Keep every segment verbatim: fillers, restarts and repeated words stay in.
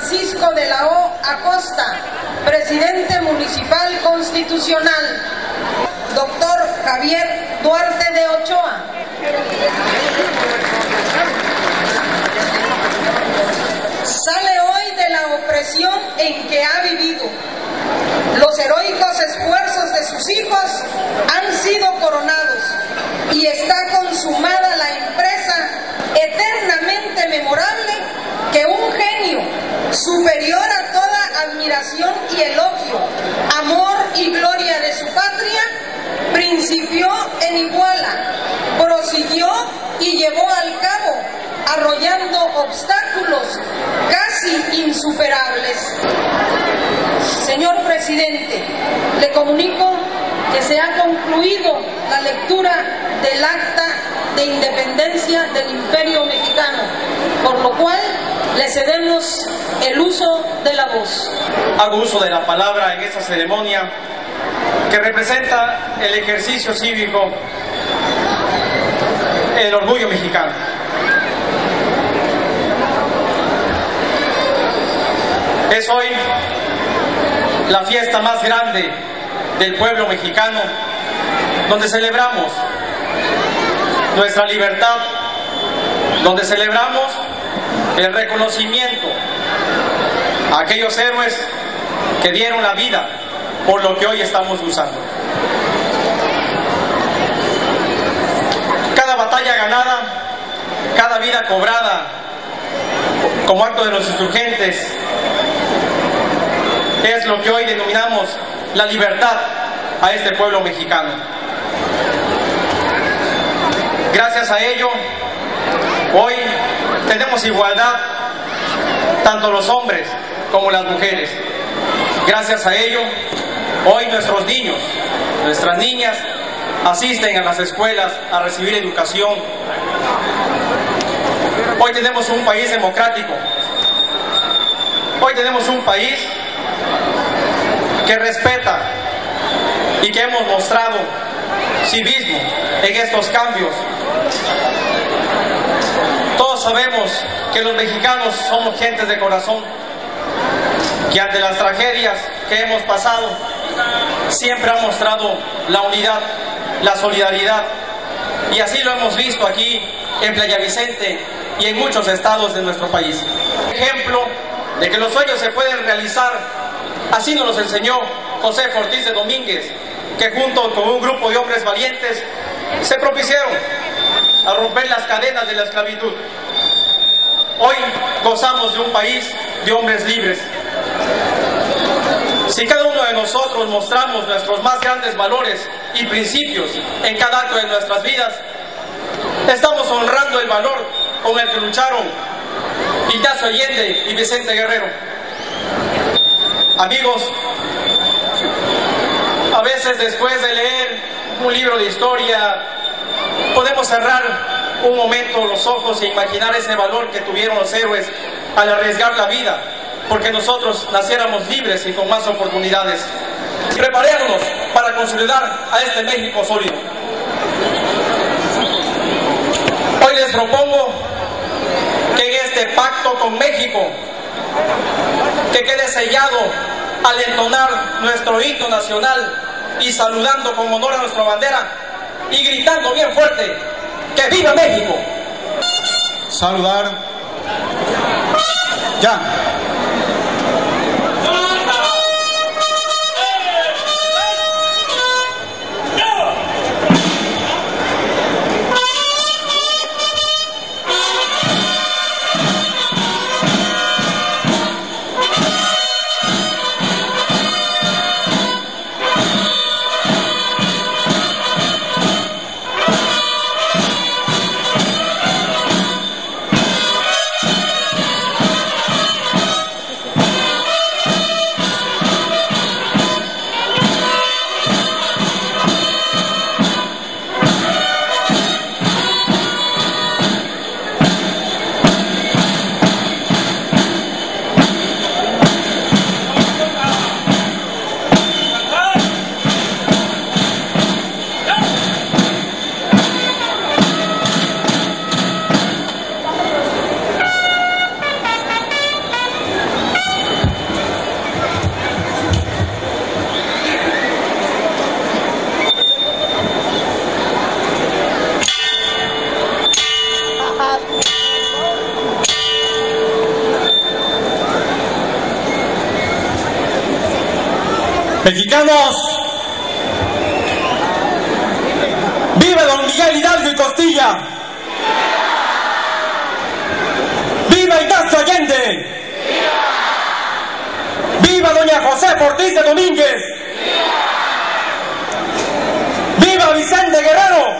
Francisco de la O. Acosta, presidente municipal constitucional. Doctor Javier Duarte de Ochoa. Sale hoy de la opresión en que ha vivido. Los heroicos esfuerzos de sus hijos han sido coronados y está consumada la empresa eternamente memorable que un genio superior a toda admiración y elogio, amor y gloria de su patria, principió en Iguala, prosiguió y llevó al cabo, arrollando obstáculos casi insuperables. Señor presidente, le comunico que se ha concluido la lectura del Acta de Independencia del Imperio Mexicano, por lo cual le cedemos el uso de la voz. Hago uso de la palabra en esta ceremonia que representa el ejercicio cívico, el orgullo mexicano. Es hoy la fiesta más grande del pueblo mexicano, donde celebramos nuestra libertad, donde celebramos el reconocimiento a aquellos héroes que dieron la vida por lo que hoy estamos usando. Cada batalla ganada, cada vida cobrada como acto de los insurgentes, es lo que hoy denominamos la libertad a este pueblo mexicano. Gracias a ello, hoy tenemos igualdad, tanto los hombres como las mujeres. Gracias a ello, hoy nuestros niños, nuestras niñas, asisten a las escuelas a recibir educación. Hoy tenemos un país democrático. Hoy tenemos un país que respeta y que hemos mostrado civismo en estos cambios. Todos sabemos que los mexicanos somos gentes de corazón, que ante las tragedias que hemos pasado siempre han mostrado la unidad, la solidaridad, y así lo hemos visto aquí en Playa Vicente y en muchos estados de nuestro país. Ejemplo de que los sueños se pueden realizar, así nos los enseñó José Ortiz de Domínguez, que junto con un grupo de hombres valientes se propusieron a romper las cadenas de la esclavitud. Hoy gozamos de un país de hombres libres. Si cada uno de nosotros mostramos nuestros más grandes valores y principios en cada acto de nuestras vidas, estamos honrando el valor con el que lucharon Ignacio Allende y Vicente Guerrero. Amigos, a veces después de leer un libro de historia, podemos cerrar un momento los ojos e imaginar ese valor que tuvieron los héroes al arriesgar la vida, porque nosotros naciéramos libres y con más oportunidades. Preparémonos para consolidar a este México sólido. Hoy les propongo que en este pacto con México, que quede sellado al entonar nuestro himno nacional y saludando con honor a nuestra bandera y gritando bien fuerte: ¡que viva México! Saludar. Ya. Mexicanos, ¡viva don Miguel Hidalgo y Costilla! ¡Viva Ignacio Allende! ¡Viva doña José Ortiz de Domínguez! ¡Viva Vicente Guerrero!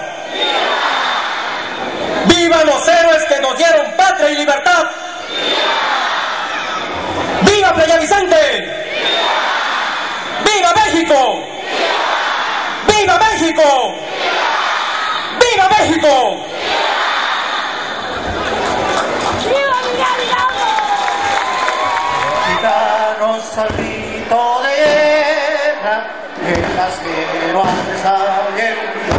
¡Viva los héroes que nos dieron patria y libertad! ¡Viva Playa Vicente! ¡Viva México! ¡Viva México! ¡Viva México! Mexicanos al grito de guerra, en las que no sale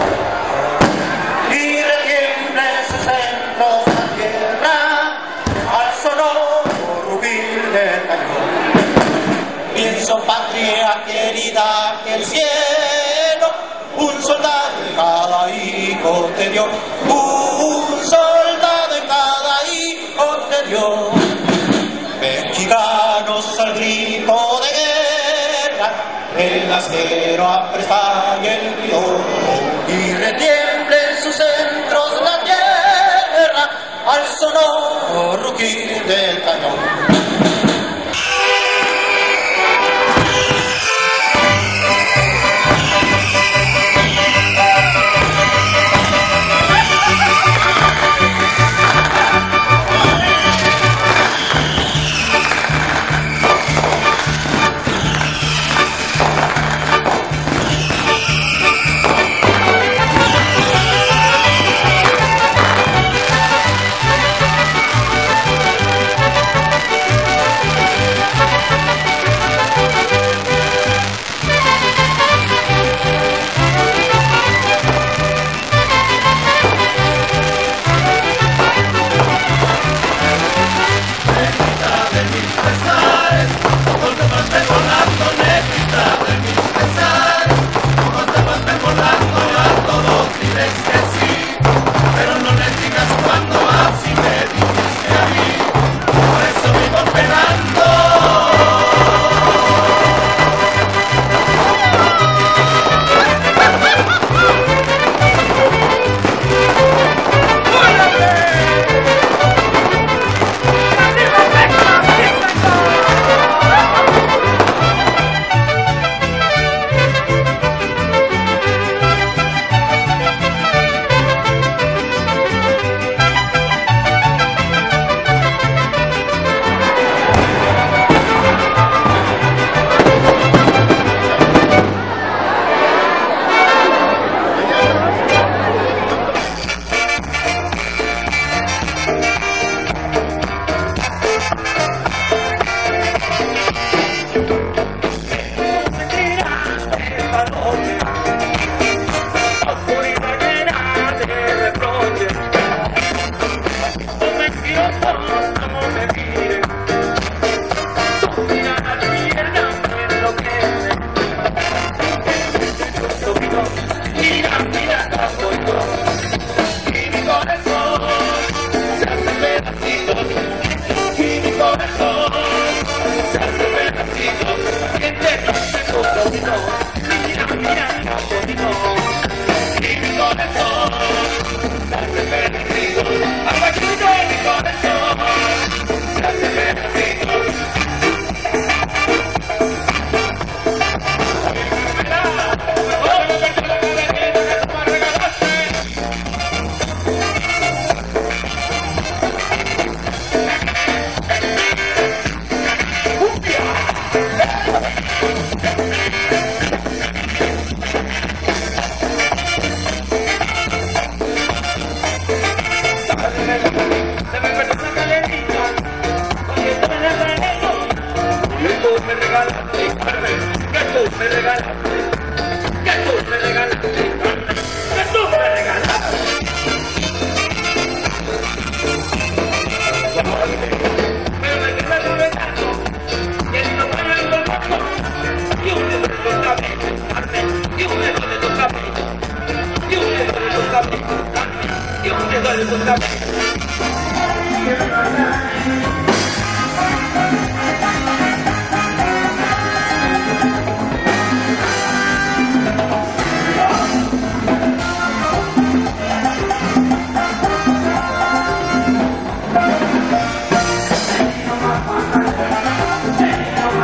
y retiembla en sus centros la tierra al sonoro rugir del cañón. Pienso, patria querida, que el cielo un soldado en cada hijo te dio, un soldado en cada hijo te dio. Mexicanos al grito de guerra, el acero apresta y el río, y retiemble en sus centros la tierra al sonoro rugir del cañón.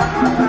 México.